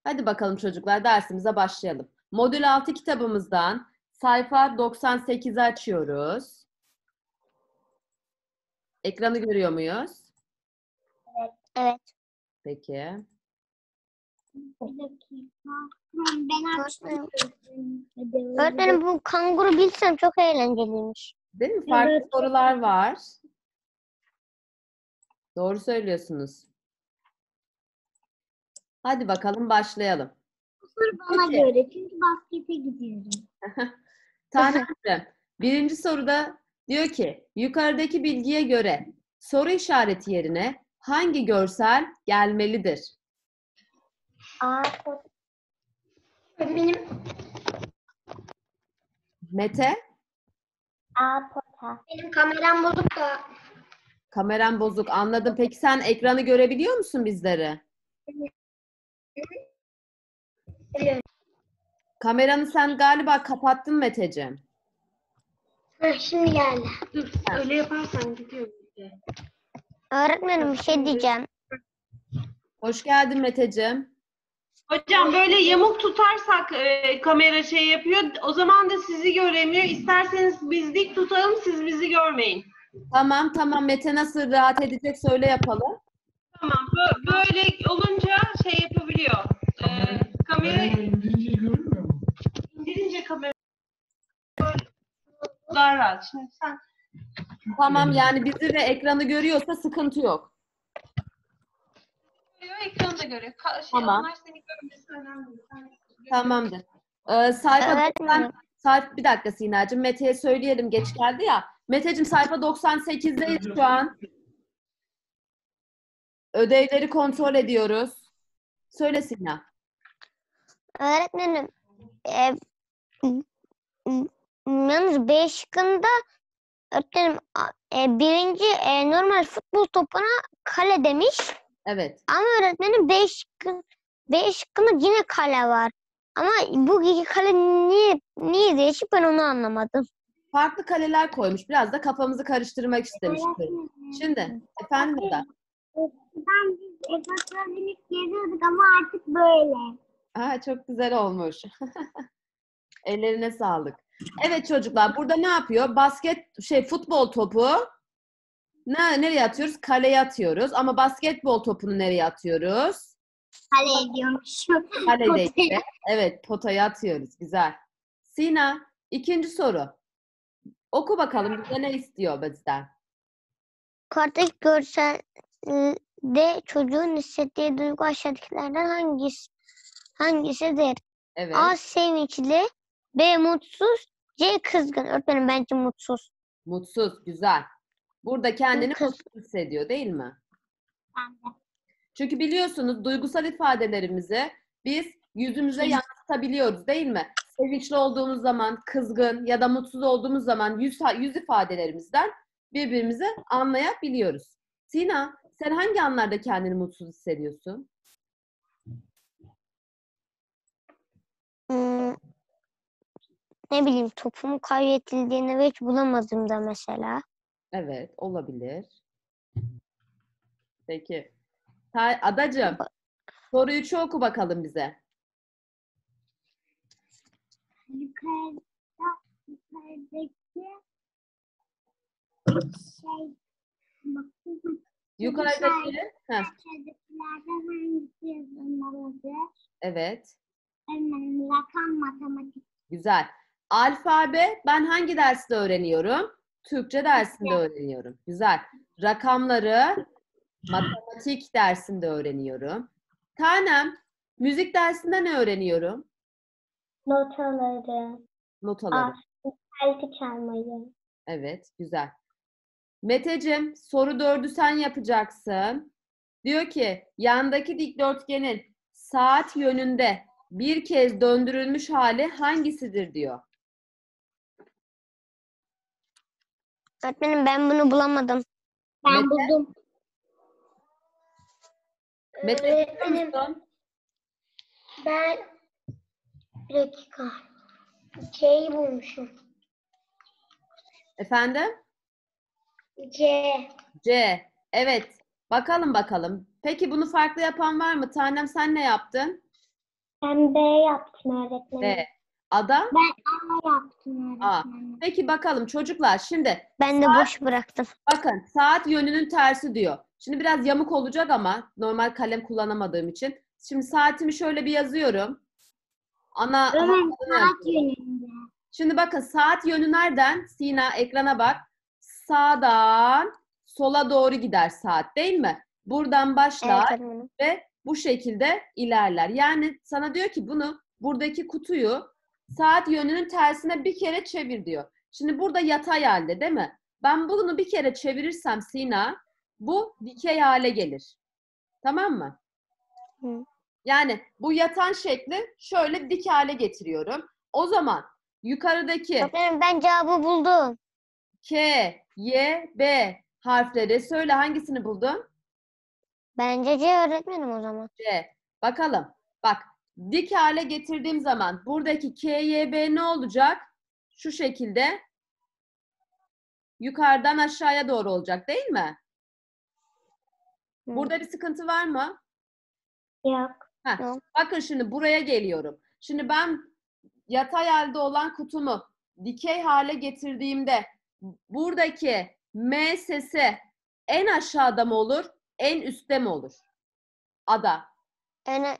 Hadi bakalım çocuklar dersimize başlayalım. Modül 6 kitabımızdan sayfa 98'i açıyoruz. Ekranı görüyor muyuz? Evet. Peki. Bir dakika. Ben açtım. Öğretmenim bu kanguru bilsem çok eğlenceliymiş. Değil mi? Farklı Evet. sorular var. Doğru söylüyorsunuz. Hadi bakalım başlayalım. Bu soru bana Peki. göre çünkü baskete gidiyorum. Tanemciğim, birinci soruda diyor ki yukarıdaki bilgiye göre soru işareti yerine hangi görsel gelmelidir? Benim Mete, benim kameram bozuk da. kameran bozuk, anladım. Peki sen ekranı görebiliyor musun bizleri? Kameranı sen galiba kapattın Meteciğim. Şimdi geldi. Dur, öyle yaparsan gidiyor. Öğretmenim bir şey diyeceğim. Hoş geldin Meteciğim. Hocam böyle yamuk tutarsak kamera şey yapıyor. O zaman da sizi göremiyor. İsterseniz biz dik tutalım, siz bizi görmeyin. Tamam Mete nasıl rahat edecek söyle yapalım. Tamam. Böyle olunca şey yapabiliyor. Kamera İndirince görünmüyor mu? indirince kamera daha rahat. Şimdi sen Tamam yani bizi ve ekranı görüyorsa sıkıntı yok. ekranı da görüyor. Tamam. Onlar seni görmesi önemli. Tamamdır. Sayfa Öğretmenim. bir dakika Sinacığım. Mete'ye söyleyelim geç geldi ya. Meteciğim sayfa 98'deyiz şu an. Ödevleri kontrol ediyoruz. Söyle Sina. Öğretmenim yalnız B şıkkında öğretmenim birinci normal futbol topuna kale demiş. Evet. Ama öğretmenim B şıkkında yine kale var. Ama bu iki kale niye değişik ben onu anlamadım. Farklı kaleler koymuş. Biraz da kafamızı karıştırmak istemiştir. Şimdi efendim Eda. Ben biz ekvasyonist geziyorduk ama artık böyle. Aa, çok güzel olmuş. Ellerine sağlık. Evet çocuklar burada ne yapıyor? Futbol topu nereye atıyoruz? Kaleye atıyoruz. Ama basketbol topunu nereye atıyoruz? Kale ediyormuşum. Kaledeydi. Evet potaya atıyoruz. Güzel. Sina ikinci soru. Oku bakalım bize ne istiyor bizden? Yukarıdaki görselde çocuğun hissettiği duygu aşağıdakilerden hangisidir? Evet. A. Sevinçli, B. Mutsuz, C. Kızgın. Öğretmenim bence mutsuz. Mutsuz. Güzel. Burada kendini Kız. mutsuz hissediyor değil mi? Ben de. Çünkü biliyorsunuz duygusal ifadelerimizi biz yüzümüze yansıtabiliyoruz değil mi? Sevinçli olduğumuz zaman, kızgın ya da mutsuz olduğumuz zaman yüz ifadelerimizden birbirimizi anlayabiliyoruz. Sina, sen hangi anlarda kendini mutsuz hissediyorsun? Ne bileyim topumu kaybedildiğini ve hiç bulamadığımda mesela. Evet, olabilir. Peki. Adacığım, soru 3'ü oku bakalım bize. Yukarıdaki Yukarıdaki. Heh, aşağıdakilerden hangisi yazılmalıdır? evet, Rakam, matematik. güzel. Alfabe ben hangi derste öğreniyorum? Türkçe dersinde öğreniyorum. Güzel. Rakamları matematik dersinde öğreniyorum. Tanem, müzik dersinde ne öğreniyorum? Notaları. Notaları. Alti çalmayı. Evet, güzel. Meteciğim, soru 4'ü sen yapacaksın. Diyor ki, yandaki dikdörtgenin saat yönünde bir kez döndürülmüş hali hangisidir diyor. Öğretmenim ben bunu bulamadım. Ben Mete? buldum. Mete, biliyor musun? Ben bir dakika. C'yi bulmuşum. Efendim? C. C. Evet. Bakalım. Peki bunu farklı yapan var mı? Tanem sen ne yaptın? Ben B yaptım öğretmenim. B. Ada? Ben A yaptım A. öğretmenim. Peki bakalım çocuklar şimdi Ben de boş bıraktım. bakın saat yönünün tersi diyor. Şimdi biraz yamuk olacak ama normal kalem kullanamadığım için. Şimdi saatimi şöyle bir yazıyorum. Ana Öğretmenim hatlarını saat yazıyorum. yönünde. Şimdi bakın saat yönü nereden? Sina ekrana bak. Sağdan sola doğru gider saat değil mi? Buradan başlar Evet öğretmenim. ve bu şekilde ilerler. Yani sana diyor ki bunu buradaki kutuyu saat yönünün tersine bir kere çevir diyor. Şimdi burada yatay halde değil mi? Ben bunu bir kere çevirirsem Sina bu dikey hale gelir. Tamam mı? Hı. Yani bu yatan şekli şöyle dik hale getiriyorum. O zaman yukarıdaki Öğretmenim ben cevabı buldum. K, Y, B harfleri söyle hangisini buldun? Bence C öğretmenim o zaman. C. Bakalım. Bak dik hale getirdiğim zaman buradaki K, Y, B ne olacak? Şu şekilde yukarıdan aşağıya doğru olacak değil mi? Hı. Burada bir sıkıntı var mı? Yok. Heh. Yok. Bakın şimdi buraya geliyorum. Şimdi ben yatay halde olan kutumu dikey hale getirdiğimde buradaki M sesi en aşağıda mı olur, en üstte mi olur? Ada. Yani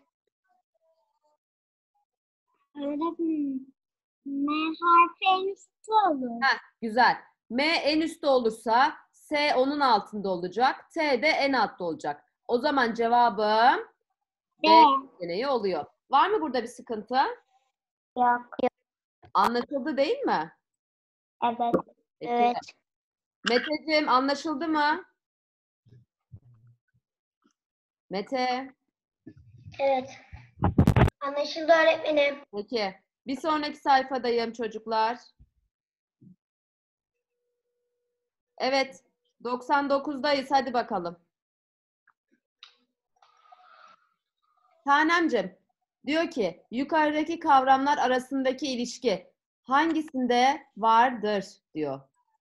Öğretmenim M harfi en üstte olur. Heh, güzel. M en üstte olursa S onun altında olacak. T de en altta olacak. O zaman cevabım B B. seçeneği oluyor. Var mı burada bir sıkıntı? Yok. Anlaşıldı değil mi? Evet. Peki. evet. Meteciğim anlaşıldı mı? Mete. Evet. Anlaşıldı öğretmenim. Peki. Bir sonraki sayfadayım çocuklar. Evet. 99'dayız. Hadi bakalım. Tanemcim diyor ki yukarıdaki kavramlar arasındaki ilişki hangisinde vardır diyor.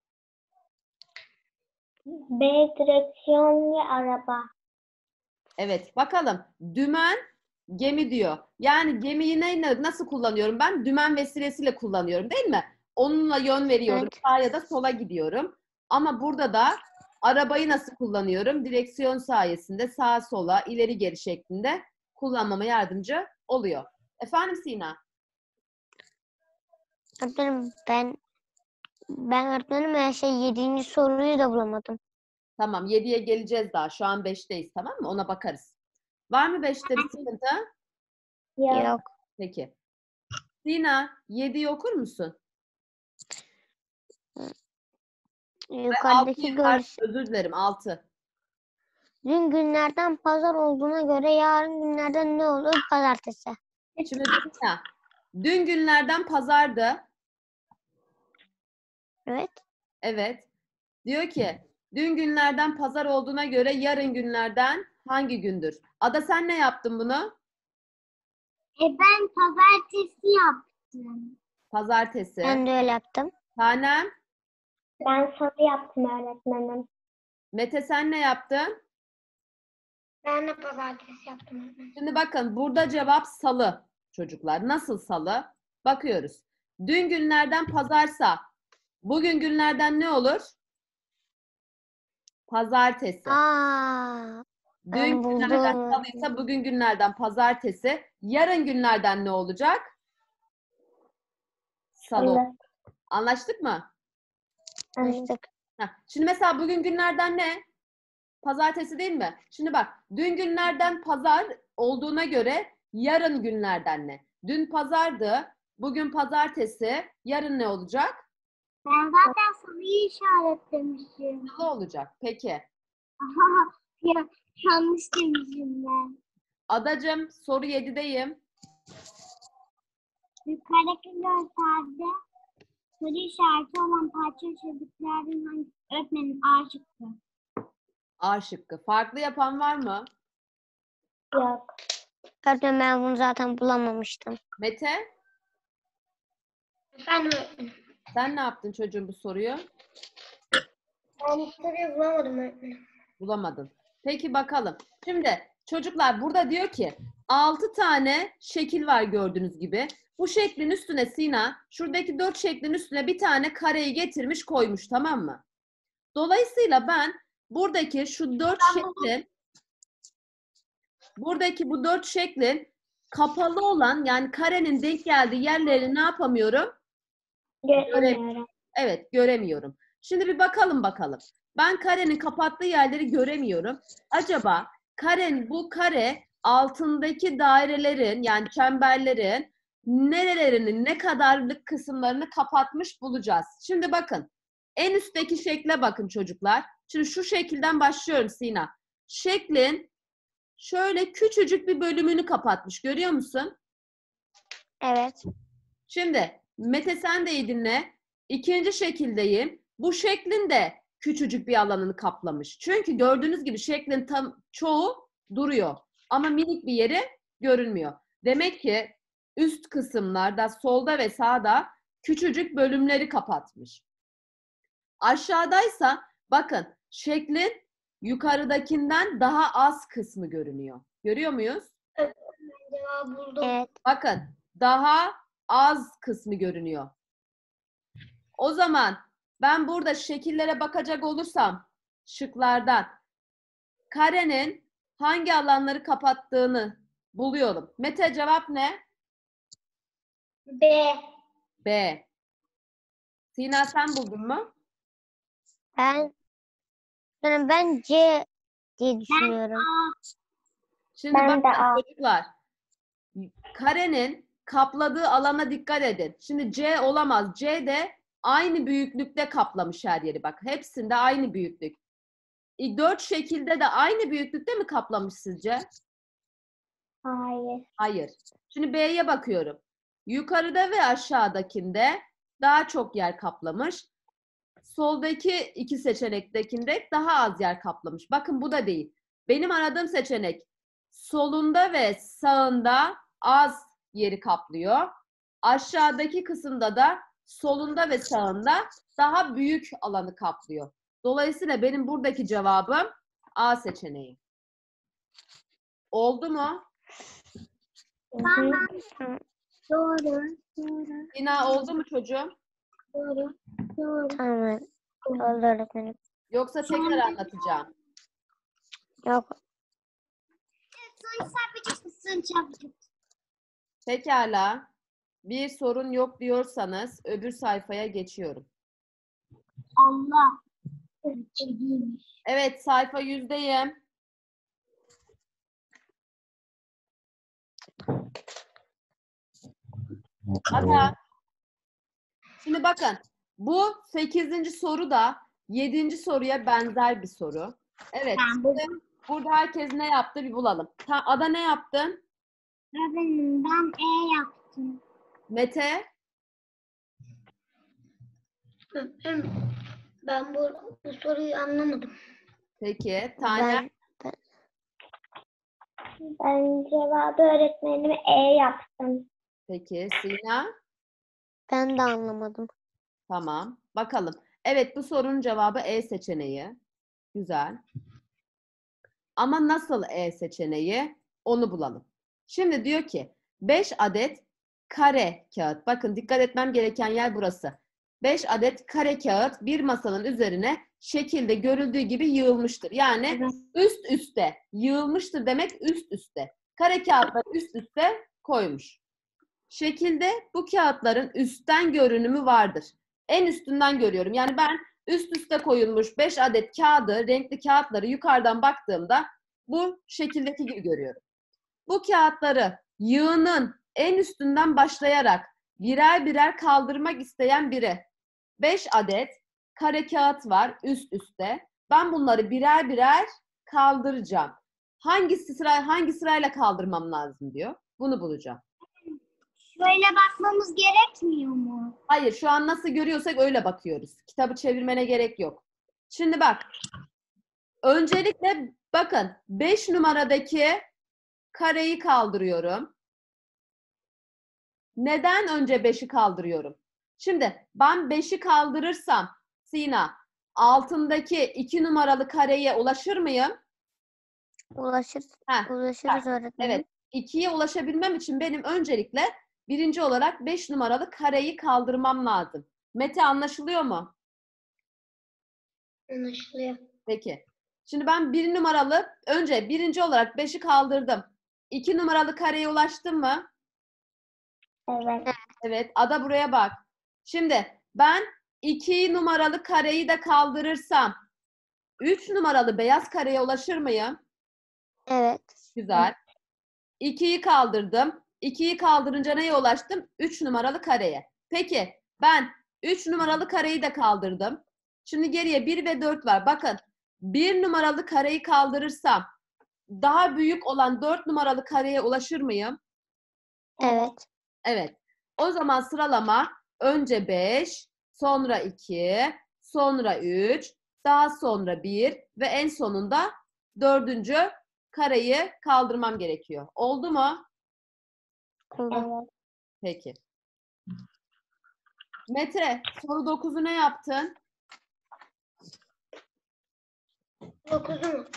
B direksiyon ve araba. Evet bakalım. Dümen gemi diyor. Yani gemiyi nasıl kullanıyorum ben? Dümen vesilesiyle kullanıyorum değil mi? Onunla yön veriyorum. Evet. Sağa ya da sola gidiyorum. Ama burada da arabayı nasıl kullanıyorum? Direksiyon sayesinde sağa sola ileri geri şeklinde kullanmama yardımcı oluyor. Efendim Sina? Öğretmenim ben öğretmenim her 7. soruyu da bulamadım. Tamam 7'ye geleceğiz daha. Şu an 5'teyiz tamam mı? Ona bakarız. Var mı 5'te bir sıkıntı? Yok. Peki. Sina 7'yi okur musun? Yukarıdaki Özür dilerim 6. dün günlerden pazar olduğuna göre yarın günlerden ne olur? Pazartesi. Şimdi Sina, dün günlerden pazardı. Evet. Evet. Diyor ki dün günlerden pazar olduğuna göre yarın günlerden hangi gündür? Ada sen ne yaptın bunu? Ben pazartesi yaptım. Pazartesi. Ben de öyle yaptım. Tanem, Ben salı yaptım öğretmenim. Mete sen ne yaptın? Ben de pazartesi yaptım. Şimdi bakın burada cevap salı çocuklar. Nasıl salı? Bakıyoruz. Dün günlerden pazarsa bugün günlerden ne olur? Pazartesi. Aa, Dün ben günlerden buldum. salıysa bugün günlerden pazartesi. Yarın günlerden ne olacak? Salı. Anlaştık mı? Anlaştık. Heh. Şimdi mesela bugün günlerden ne? Pazartesi değil mi? Şimdi bak dün günlerden pazar olduğuna göre yarın günlerden ne? Dün pazardı, bugün pazartesi, yarın ne olacak? Ben zaten salıyı işaretlemişim. Salı olacak. Peki. Ya, yanlış demişim ben. Adacığım soru 7'deyim. Yukarıdaki görselde soru işareti olan parça çocuklardan hangisi? Öğretmenim A şıkkı. A şıkkı. Farklı yapan var mı? Yok. Öğretmenim ben bunu zaten bulamamıştım. Mete, Efendim öğretmenim. sen ne yaptın çocuğum bu soruyu? Ben soruyu bulamadım öğretmenim. Bulamadın. Peki bakalım. Şimdi çocuklar burada diyor ki 6 tane şekil var gördüğünüz gibi. Bu şeklin üstüne Sina, şuradaki 4 şeklin üstüne bir tane kareyi getirmiş koymuş, tamam mı? Dolayısıyla ben buradaki şu 4 şeklin, buradaki bu 4 şeklin kapalı olan, yani karenin denk geldiği yerlerini ne yapamıyorum? Göremiyorum. Evet, göremiyorum. Şimdi bir bakalım. Ben karenin kapattığı yerleri göremiyorum. Acaba bu kare altındaki dairelerin, yani çemberlerin nerelerinin, ne kadarlık kısımlarını kapatmış bulacağız. Şimdi bakın. En üstteki şekle bakın çocuklar. Şimdi şu şekilden başlıyorum Sina. Şeklin şöyle küçücük bir bölümünü kapatmış. Görüyor musun? Evet. Şimdi Mete sen de iyi dinle. İkinci şekildeyim. Bu şeklin de küçücük bir alanını kaplamış. Çünkü gördüğünüz gibi şeklin çoğu duruyor. Ama minik bir yeri görünmüyor. Demek ki üst kısımlarda, solda ve sağda küçücük bölümleri kapatmış. Aşağıdaysa bakın şeklin yukarıdakinden daha az kısmı görünüyor. Görüyor muyuz? Cevabı buldum. Evet. Bakın daha az kısmı görünüyor. O zaman ben burada şekillere bakacak olursam şıklardan karenin hangi alanları kapattığını buluyorum. Mete cevap ne? B. B. Sina sen buldun mu? Ben C diye düşünüyorum. Şimdi Ben de bakın A. çocuklar. Karenin kapladığı alana dikkat edin. Şimdi C olamaz. C de aynı büyüklükte kaplamış her yeri. Bak hepsinde aynı büyüklük. 4 şekilde de aynı büyüklükte mi kaplamış sizce? Hayır. Hayır. Şimdi B'ye bakıyorum. Yukarıda ve aşağıdakinde daha çok yer kaplamış. Soldaki iki seçenektekinde daha az yer kaplamış. Bakın bu da değil. Benim aradığım seçenek solunda ve sağında az yeri kaplıyor. Aşağıdaki kısımda da solunda ve sağında daha büyük alanı kaplıyor. Dolayısıyla benim buradaki cevabım A seçeneği. Oldu mu? Tamam. Doğru. Doğru. Sina oldu mu çocuğum? Doğru. Doğru. Tamam. Oldu öğretmenim. Yoksa tekrar anlatacağım. Yok. Son çarpıcı mısın çarpıcı? Pekala. Bir sorun yok diyorsanız öbür sayfaya geçiyorum. Allah. Çekilmiş. Evet, sayfa 100'deyim. Ada. Şimdi bakın. Bu 8. soru da 7. soruya benzer bir soru. Evet. Şimdi burada herkes ne yaptı bir bulalım. Ada ne yaptın? Öğretmenim ben E yaptım. Mete? Ben bu soruyu anlamadım. Peki. Tane? Ben cevabı öğretmenime E yaptım. Peki. Sina? Ben de anlamadım. Tamam. Bakalım. Evet, bu sorunun cevabı E seçeneği. Güzel. Ama nasıl E seçeneği? Onu bulalım. Şimdi diyor ki 5 adet kare kağıt. Bakın dikkat etmem gereken yer burası. 5 adet kare kağıt bir masanın üzerine şekilde görüldüğü gibi yığılmıştır. Yani üst üste yığılmıştır demek üst üste. Kare kağıtları üst üste koymuş. Şekilde bu kağıtların üstten görünümü vardır. En üstünden görüyorum. Yani ben üst üste koyulmuş 5 adet kağıdı, renkli kağıtları yukarıdan baktığımda bu şekildeki gibi görüyorum. Bu kağıtları yığının en üstünden başlayarak birer birer kaldırmak isteyen biri. 5 adet kare kağıt var üst üste. Ben bunları birer birer kaldıracağım. Hangi sırayla kaldırmam lazım diyor. Bunu bulacağım. Şöyle bakmamız gerekmiyor mu? Hayır, şu an nasıl görüyorsak öyle bakıyoruz. Kitabı çevirmene gerek yok. Şimdi bak. Öncelikle bakın 5 numaradaki kareyi kaldırıyorum. Neden önce 5'i kaldırıyorum? Şimdi ben 5'i kaldırırsam Sina altındaki 2 numaralı kareye ulaşır mıyım? Ulaşırız Heh, öğretmenim. evet. 2'ye ulaşabilmem için benim öncelikle birinci olarak 5 numaralı kareyi kaldırmam lazım. Mete anlaşılıyor mu? Anlaşılıyor. Peki. Şimdi ben önce birinci olarak 5'i kaldırdım. 2 numaralı kareye ulaştım mı? Evet. Evet. Ada buraya bak. Şimdi ben 2 numaralı kareyi de kaldırırsam 3 numaralı beyaz kareye ulaşır mıyım? Evet. Güzel. 2'yi kaldırdım. 2'yi kaldırınca neye ulaştım? 3 numaralı kareye. Peki ben 3 numaralı kareyi de kaldırdım. Şimdi geriye 1 ve 4 var. Bakın 1 numaralı kareyi kaldırırsam daha büyük olan 4 numaralı kareye ulaşır mıyım? Evet. Evet. O zaman sıralama önce 5, sonra 2, sonra 3, daha sonra 1 ve en sonunda 4. kareyi kaldırmam gerekiyor. Oldu mu? Evet. Peki. Mete, soru 9'u ne yaptın? 9'u mu?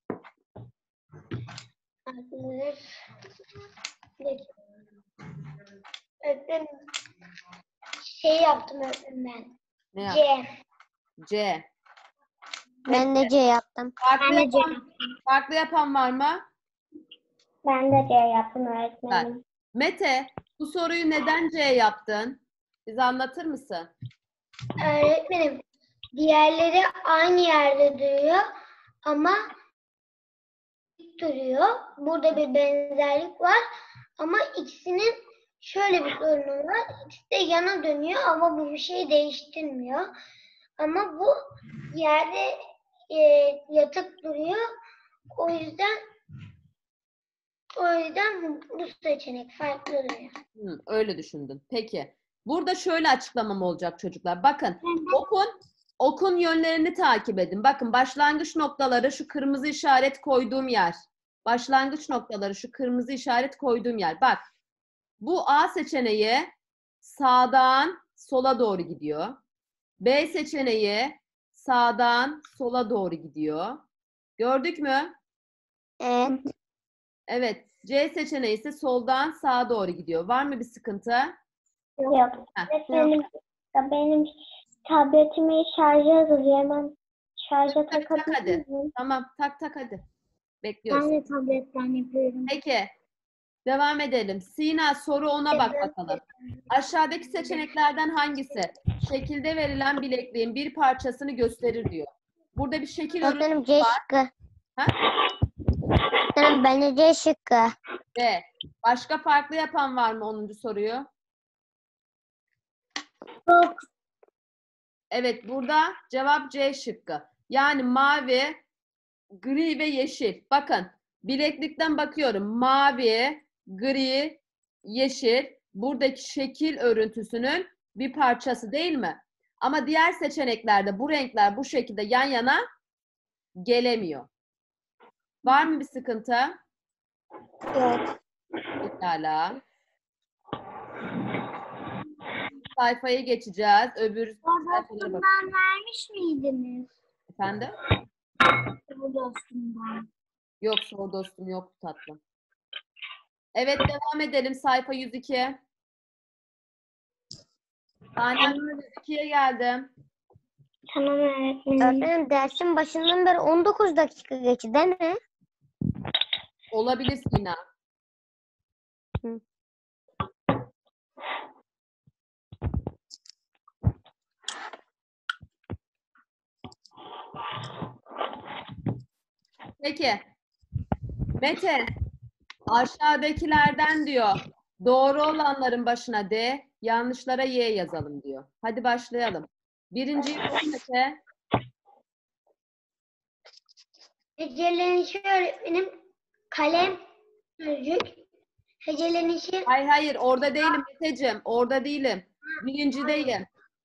Öğretmenim yaptım öğretmenim Ne ben. yaptın? C. C. Ben de C yaptım. Farklı yapan var mı? Ben de C yaptım öğretmenim. Mete, bu soruyu neden C yaptın? Bize anlatır mısın? Öğretmenim diğerleri aynı yerde duruyor ama duruyor. Burada bir benzerlik var ama ikisinin şöyle bir sorunu var. İkisi de yana dönüyor ama bu bir şey değiştirmiyor. Ama bu yerde yatık duruyor. O yüzden bu seçenek farklı duruyor. Öyle düşündün. Peki. Burada şöyle açıklamam olacak çocuklar. Bakın okun yönlerini takip edin. Bakın başlangıç noktaları şu kırmızı işaret koyduğum yer. Başlangıç noktaları şu kırmızı işaret koyduğum yer. Bak bu A seçeneği sağdan sola doğru gidiyor. B seçeneği sağdan sola doğru gidiyor. Gördük mü? Evet. Evet. C seçeneği ise soldan sağa doğru gidiyor. Var mı bir sıkıntı? Yok. Heh. Benim tabletimi şarja hazırlıyor. Hemen şarja Tak hadi. takabilir miyim? Tamam tak hadi. Bekliyoruz. Ben de tabletten yapıyorum. Peki. Devam edelim. Sina soru ona bak bakalım. Aşağıdaki seçeneklerden hangisi şekilde verilen bilekliğin bir parçasını gösterir diyor. Burada bir şekil Öğretmenim C şıkkı. Ha? Öğretmenim bence C şıkkı. ve başka farklı yapan var mı 10. soruyu? Yok. Evet burada cevap C şıkkı. Yani mavi, gri ve yeşil. Bakın bileklikten bakıyorum. Mavi, gri, yeşil buradaki şekil örüntüsünün bir parçası değil mi? Ama diğer seçeneklerde bu renkler bu şekilde yan yana gelemiyor. Var mı bir sıkıntı? Yok. Pekala. Sayfaya geçeceğiz. Öbür sayfalara bak. Dostumdan vermiş miydiniz? Efendim? Bu dostumdan. Yok soru dostum yoktu tatlım. Evet devam edelim. Sayfa 102. Tanem 102'ye geldim. Tamam öğretmenim. Öğretmenim dersin başından beri 19 dakika geçti değil mi? Olabilir Sina. Hı. Peki. Mete, aşağıdakilerden diyor. Doğru olanların başına D, yanlışlara Y yazalım diyor. Hadi başlayalım. Birinciyi oku Mete. Hecelenişi öğretmenim kalem, sözcük. Hecelenişi Hayır orada değilim Meteciğim. Orada değilim. Birincideyim.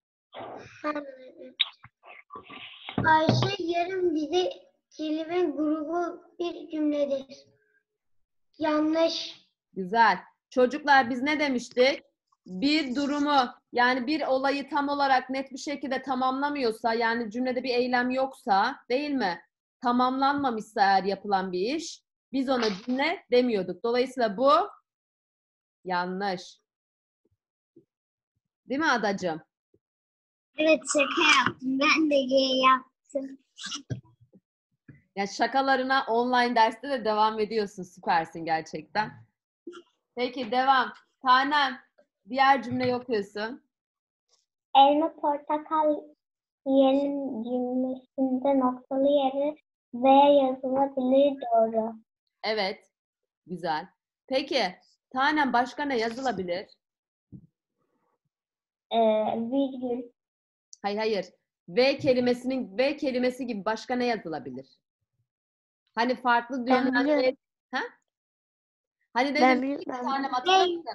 Ayşe yarım dizi kelime grubu bir cümledir. Yanlış. Güzel. Çocuklar biz ne demiştik? Bir durumu yani bir olayı tam olarak net bir şekilde tamamlamıyorsa yani cümlede bir eylem yoksa değil mi? Tamamlanmamışsa eğer yapılan bir iş Biz ona cümle demiyorduk. Dolayısıyla bu yanlış. Değil mi Adacığım? Evet, şaka yaptım. Ben de G yaptım. Ya şakalarına online derste de devam ediyorsun. Süpersin gerçekten. Peki devam. Tanem, diğer cümleyi okuyorsun. Elma portakal yiyelim cümlesinde noktalı yere V yazılabilir, doğru. Evet. Güzel. Peki tanem başka ne yazılabilir? Virgül. Hayır. V kelimesi gibi başka ne yazılabilir? Hani farklı yönlendirme... Ha? Hani dedim bir tane hatırlar mısın?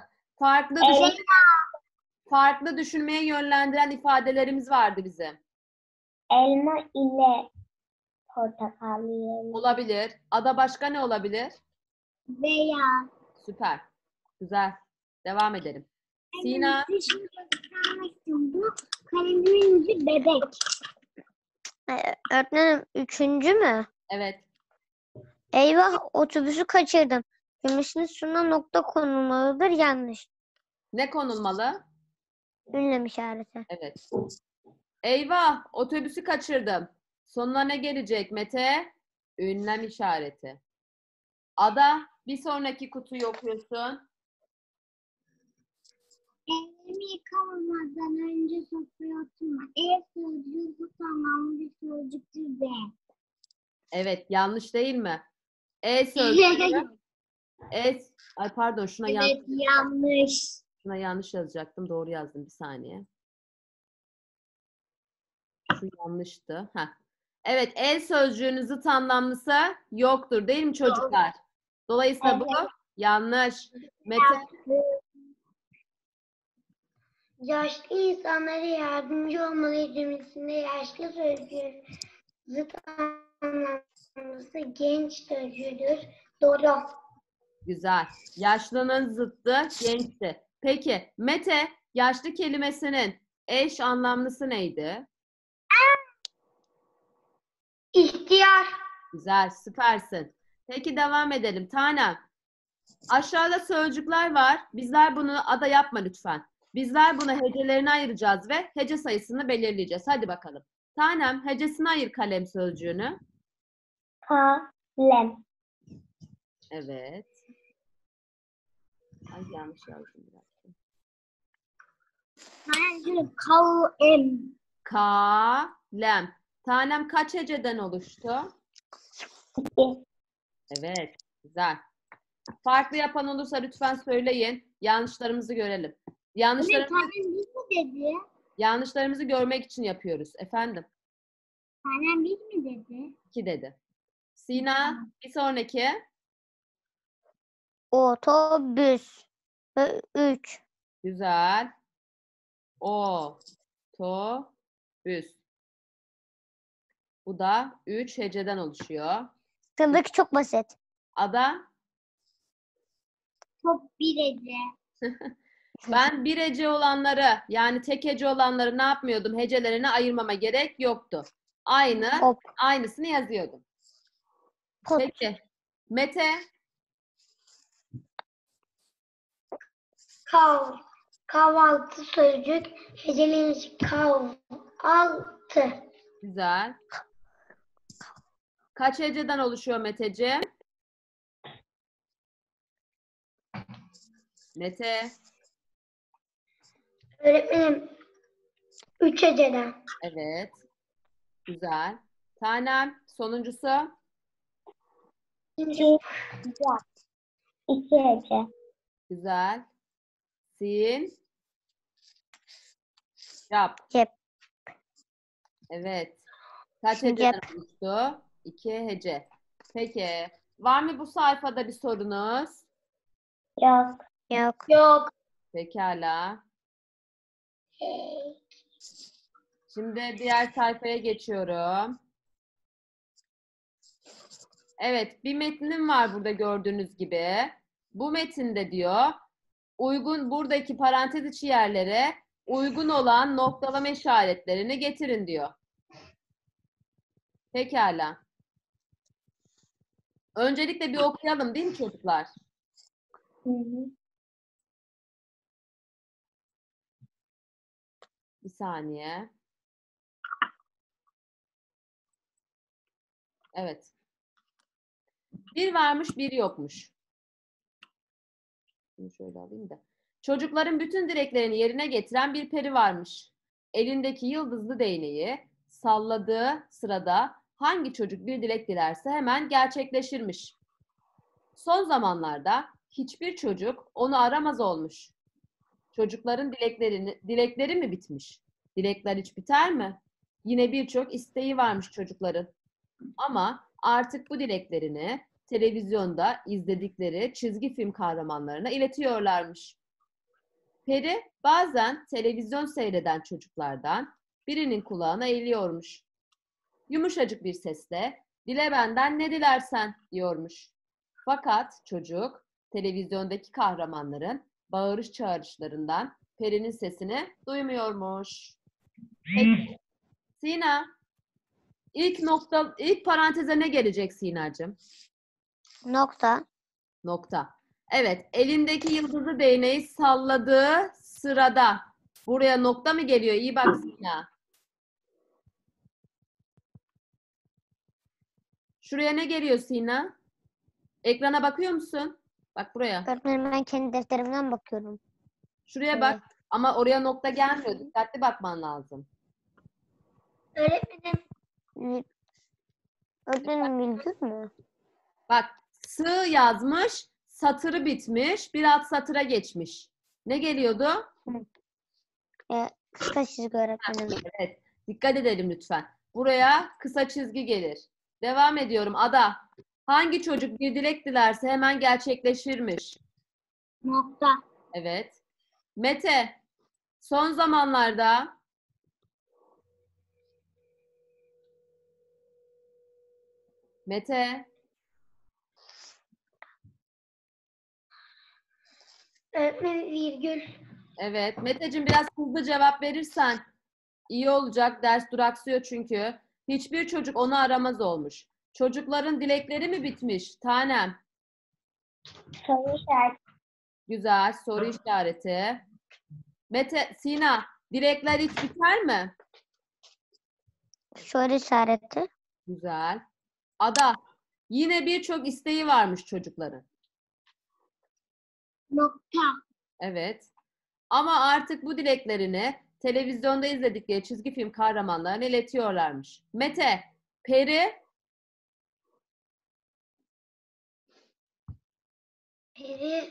Farklı düşünmeye yönlendiren ifadelerimiz vardı bizim. Elma ile portakal yiyelim. Olabilir. Ada başka ne olabilir? Veya. Süper. Güzel. Devam edelim. Sina. Bu kalemimin ucu bebek. Öğretmenim 3. mü? Evet. Eyvah, otobüsü kaçırdım. Cümlesinin sonuna nokta konulmalıdır, yanlış. Ne konulmalı? Ünlem işareti. Evet. Eyvah, otobüsü kaçırdım. Sonuna ne gelecek Mete? Ünlem işareti. Ada, bir sonraki kutuyu okuyorsun. Ellerimi yıkamadan önce sofraya oturma. Sözcüğü bu tamamı bir sözcüktür de. Evet, yanlış değil mi? Sözcüğü. Ay pardon, şuna Evet, yanlış. yanlış yazacaktım. Doğru yazdım, bir saniye. Şu yanlıştı. Heh. Evet, sözcüğünün zıt anlamlısı yoktur değil mi çocuklar? Dolayısıyla bu yanlış. Mete, Yaşlı insanlara yardımcı olmalı cümlesinde yaşlı sözcüğün zıt anlamlısı genç sözcüğüdür. Doğru. güzel. Yaşlının zıttı gençti. Peki Mete, yaşlı kelimesinin eş anlamlısı neydi? İhtiyar. Güzel, süpersin. Peki devam edelim. Tanem, aşağıda sözcükler var. Bizler bunu Ada yapma lütfen. Bizler bunu hecelerine ayıracağız ve hece sayısını belirleyeceğiz. Hadi bakalım. Tanem, hecesine ayır kalem sözcüğünü. Kalem. Evet. Ay yanlış yazdım biraz. Bence kalem. Kalem. Tanem kaç heceden oluştu? 2. Evet, güzel. Farklı yapan olursa lütfen söyleyin. Yanlışlarımızı görelim. Kalem bir mi dedi? Yanlışlarımızı görmek için yapıyoruz. Efendim? Kalem bir mi dedi? 2 dedi. Sina, bir sonraki. Otobüs. 3. Güzel. Otobüs. Bu da 3 heceden oluşuyor. Sıradaki çok basit. Ada, Top bir dedi. ben bir hece olanları yani tek hece olanları ne yapmıyordum? Hecelerine ayırmama gerek yoktu. Hop. Aynısını yazıyordum. Pot. Peki. Mete, Kahvaltı sözcük hecelenmiş kahvaltı. güzel. Kaç heceden oluşuyor Meteciğim? Mete. Öğretmenim 3 heceden. Evet. Güzel. Tanem, sonuncusu. 2 hece. Güzel. Sin. Yap. Yap. Evet. Kaç Sincap. heceden oluştu? 2 hece. Peki. Var mı bu sayfada bir sorunuz? Yok. Yok. Yok. Pekala. Şimdi diğer sayfaya geçiyorum. Evet, bir metnim var burada gördüğünüz gibi. Bu metinde diyor, buradaki parantez içi yerlere uygun olan noktalama işaretlerini getirin diyor. Pekala. Öncelikle bir okuyalım değil mi çocuklar? Bir saniye. Evet. Bir varmış, bir yokmuş. Şunu şöyle alayım da. Çocukların bütün dileklerini yerine getiren bir peri varmış. Elindeki yıldızlı değneği salladığı sırada hangi çocuk bir dilek dilerse hemen gerçekleşirmiş. Son zamanlarda hiçbir çocuk onu aramaz olmuş. Çocukların dilekleri mi bitmiş? Dilekler hiç biter mi? Yine birçok isteği varmış çocukların. Ama artık bu dileklerini televizyonda izledikleri çizgi film kahramanlarına iletiyorlarmış. Peri bazen televizyon seyreden çocuklardan birinin kulağına eğiliyormuş. Yumuşacık bir sesle "Dile benden ne dilersen" diyormuş. Fakat çocuk televizyondaki kahramanların bağırış çağrışlarından Peri'nin sesini duymuyormuş. Peki, Sina, ilk paranteze ne gelecek Sinacığım? Nokta. Nokta. Evet, elindeki yıldızlı değneği salladığı sırada buraya nokta mı geliyor? İyi bak Sina. Şuraya ne geliyor Sina? Ekrana bakıyor musun? Bak buraya. Öğretmenim ben kendi defterimden bakıyorum. Şuraya bak. Ama oraya nokta gelmiyor. Dikkatli bakman lazım. Öğretmenim, Öğretmenim virgül mü? Bak, sığ yazmış, satırı bitmiş, bir alt satıra geçmiş. Ne geliyordu? Kısa çizgi öğretmenim. Evet, dikkat edelim lütfen. Buraya kısa çizgi gelir. Devam ediyorum. Ada, hangi çocuk bir dilek dilerse hemen gerçekleşirmiş? Nokta. Evet. Mete, son zamanlarda Mete, öğretmenim virgül. evet. Meteciğim biraz hızlı cevap verirsen iyi olacak. Ders duraksıyor çünkü. Hiçbir çocuk onu aramaz olmuş. Çocukların dilekleri mi bitmiş? Tanem. Soru işareti. Güzel. Soru işareti. Mete, Sina, dilekler hiç biter mi? Soru işareti. Güzel. Ada, yine birçok isteği varmış çocukların. Nokta. Evet. Ama artık bu dileklerini televizyonda izledikleri çizgi film kahramanlarına iletiyorlarmış. Mete, Peri, Peri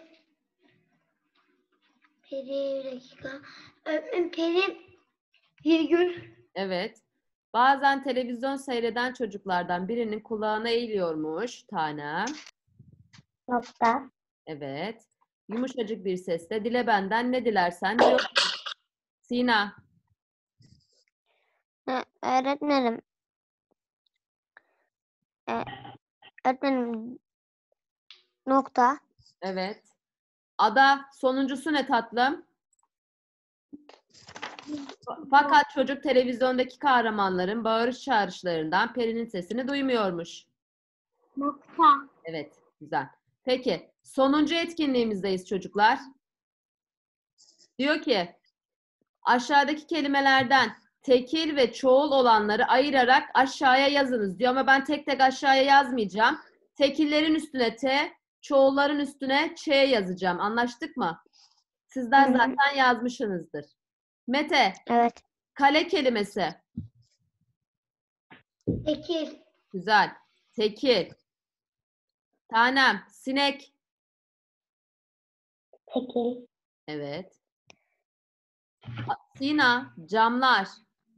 bir dakika. Öğretmenim peri virgül. evet. Bazen televizyon seyreden çocuklardan birinin kulağına eğiliyormuş tanem. Nokta. Evet. Yumuşacık bir sesle dile benden ne dilersen diyor. Sina, Öğretmenim. Öğretmenim nokta. evet. Ada, sonuncusu ne tatlım? Fakat çocuk televizyondaki kahramanların bağırış çağrışlarından Peri'nin sesini duymuyormuş. Nokta. Evet, güzel. Peki, sonuncu etkinliğimizdeyiz çocuklar. Diyor ki, aşağıdaki kelimelerden tekil ve çoğul olanları ayırarak aşağıya yazınız diyor ama ben tek tek aşağıya yazmayacağım. Tekillerin üstüne T, çoğulların üstüne Ç yazacağım. Anlaştık mı? Sizler zaten yazmışsınızdır. Mete, Evet. kale kelimesi. Tekil. Güzel. Tekil. Tanem, sinek. Tekil. Evet. Sina, camlar.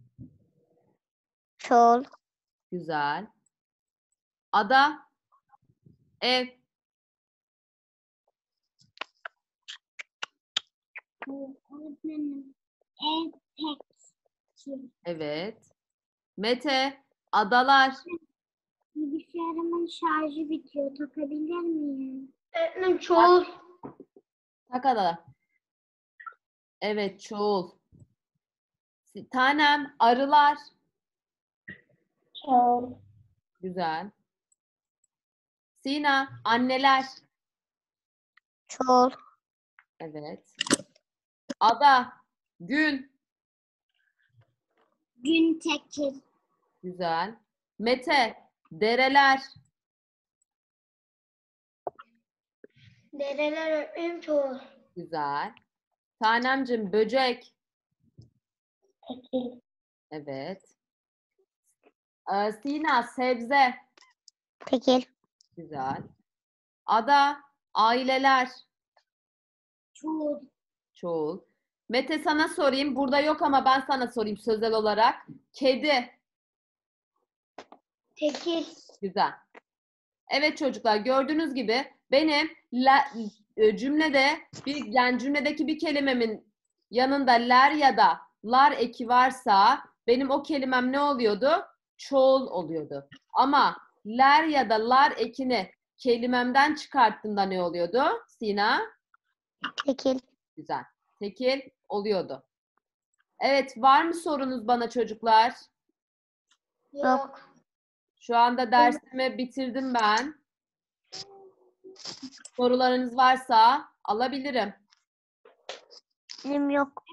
Çoğul. Güzel. Ada, ev. Öğretmenim. Ev tekil. Evet. Mete, adalar. Bilgisayarımın şarjı bitiyor. Takabilir miyim? Öğretmenim çoğul. Tak adalar. Evet, çoğul. Tanem, arılar. Çoğul. Güzel. Sina, anneler. Çoğul. Evet. Ada, gün. Gün tekil. Güzel. Mete, dereler. Dereler öğretmenim çoğul. Güzel. Tanemcim, böcek. Tekil. Evet. Sina, sebze. Tekil. Güzel. Ada, aileler. Çoğul. Çoğul. Mete, sana sorayım. Burada yok ama ben sana sorayım sözel olarak. Kedi. Tekil. Güzel. Evet çocuklar, gördüğünüz gibi benim cümlede yani cümledeki bir kelimemin yanında ler ya da lar eki varsa benim o kelimem ne oluyordu? Çoğul oluyordu. Ama ler ya da lar ekini kelimemden çıkarttığımda ne oluyordu? Sina? Tekil. Güzel. Tekil oluyordu. Evet, var mı sorunuz bana çocuklar? Yok. Şu anda dersimi bitirdim ben. Sorularınız varsa alabilirim. Benim yok.